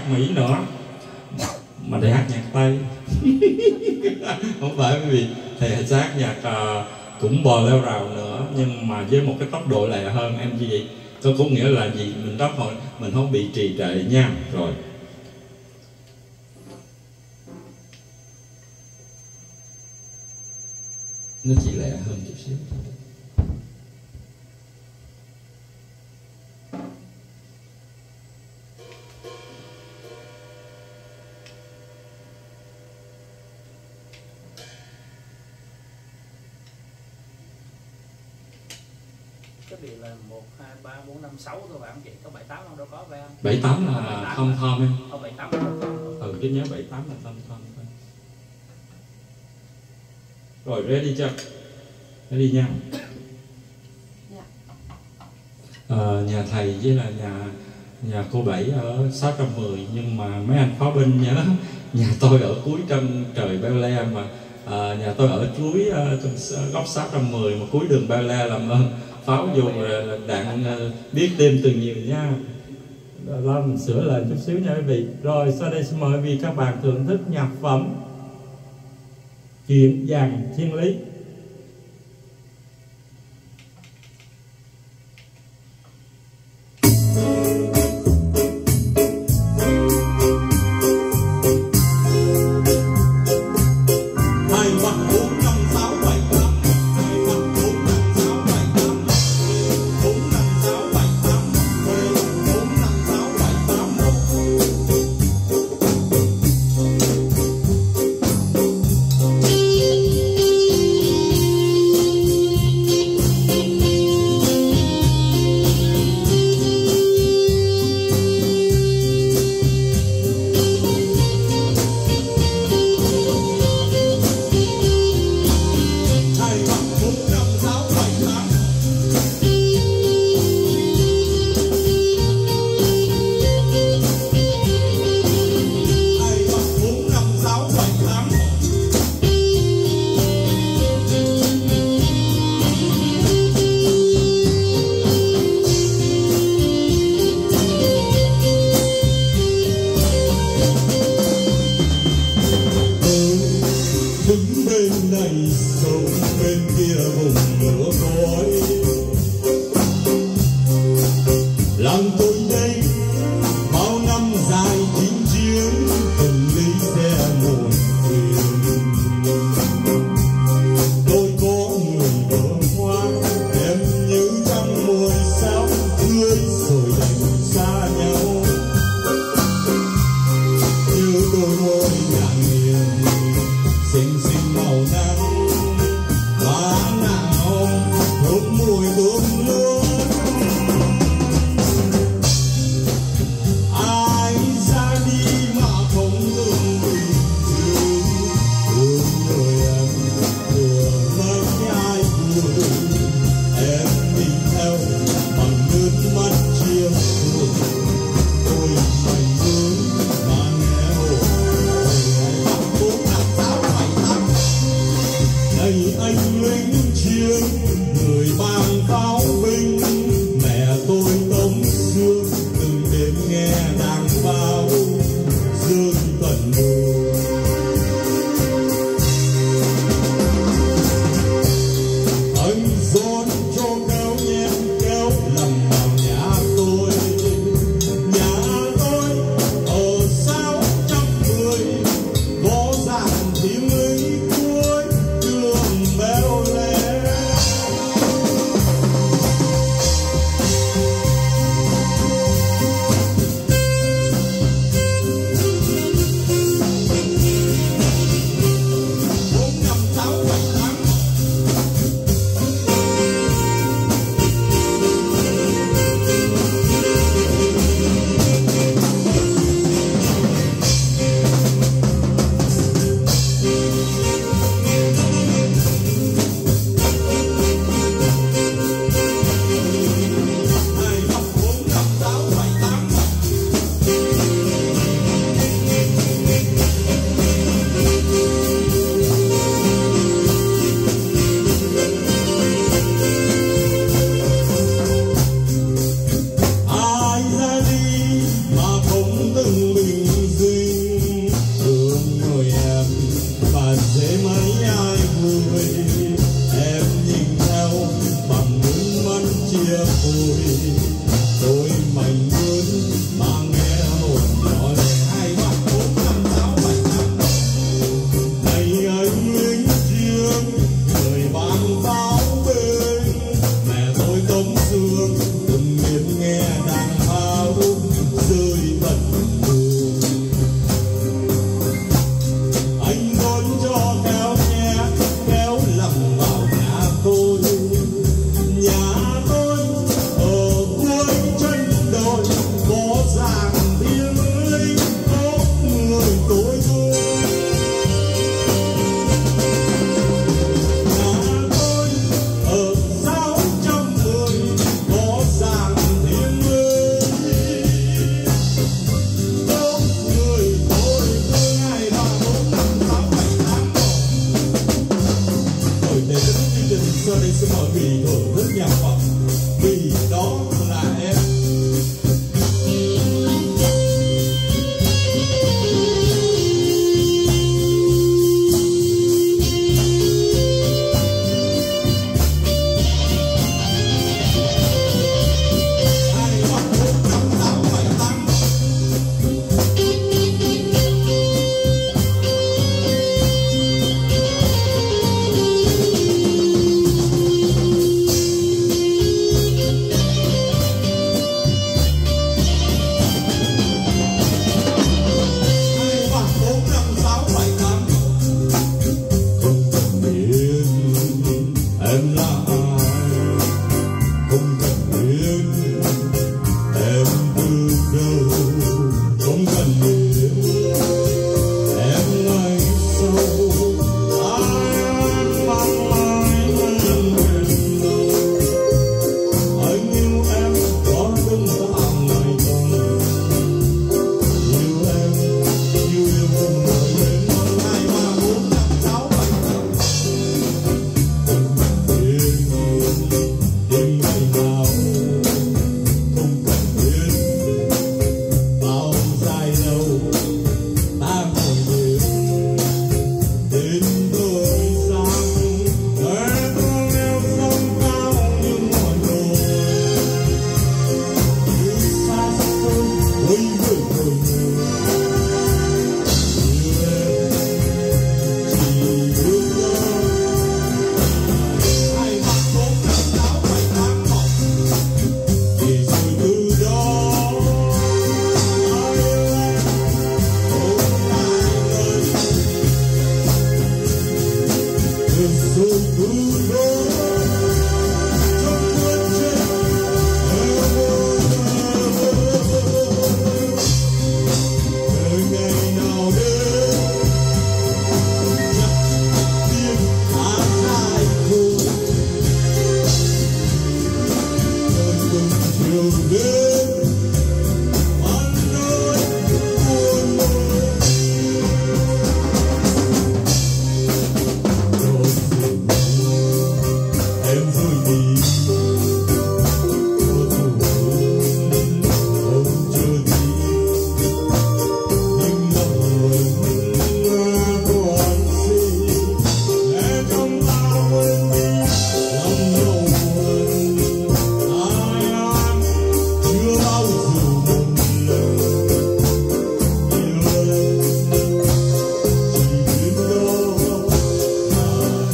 Mỹ nữa, mà thầy hát nhạc Tây. Không phải, bởi vì thầy hát nhạc cũng bò leo rào nữa, nhưng mà với một cái tốc độ lẹ hơn. Em như vậy có nghĩa là gì? Mình đáp hồi mình không bị trì trệ nha. Rồi nó chỉ lẹ hơn chút xíu. Cái điều là 1, 2, 3, 4, 5, 6 thôi bạn chị, có 7, 8 không? Đâu có phải không? 7, 8 là thom thom em. 7, 8 là thom thom. Cứ nhớ 7, 8 là thom thom thôi. Rồi ready chưa? Ready nha. Nhà thầy với là nhà cô Bảy ở 610, nhưng mà mấy anh pháo binh nhớ nhà tôi ở cuối chân trời Beo Le, mà nhà tôi ở cuối góc 610 mà cuối đường Beo Le, làm ơn pháo vô rồi đạn biết thêm từ nhiều nha. Đó, mình sửa lại chút xíu nha quý vị. Rồi sau đây xin mời quý vị các bạn thưởng thức nhạc phẩm Chuyện Vàng Thiên Lý. bởi vì thưởng thức nhạc phẩm, vì đó là em. Em là ai không cần biết, em từ đâu không cần biết, em ngày sau ai mang mãi em bên đâu. Anh yêu em có đúng là ngày không, yêu em yêu không nói đến 1, 2, 3, 4, 5, 6, 7, 8. Đêm ngày nào không cần biết, bao dài lâu ta ngồi đêm đến thời gian để con leo sông cao như mọi người, như xa xôi với người yêu em chỉ biết đó. Hai mắt 4, 5, 6, 7, 8 một thì rồi từ đó ai yêu em không ngại lời, rồi từ đó trong bước chân đời ngày nào đến chắc biết tháng dài thôi. Chiều đến anh ơi buồn rồi em rồi đi, không chưa đi nhưng lòng mình còn gì để trong ta quên đi lòng nhầu buồn. Ai chưa bao giờ một lần yêu em chỉ biết đó là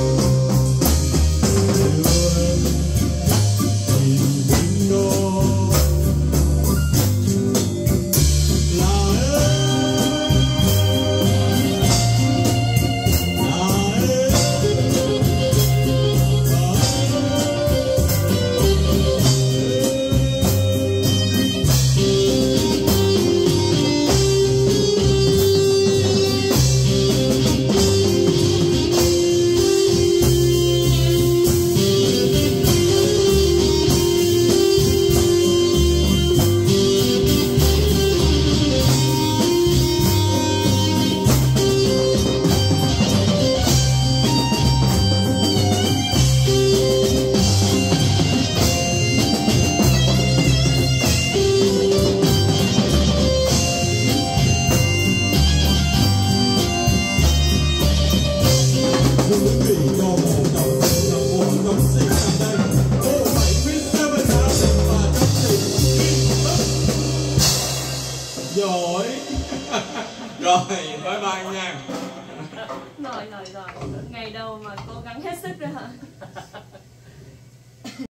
yêu em chỉ biết đó giỏi. Rồi bye bye nha. Rồi ngày đầu mà cố gắng hết sức rồi hả?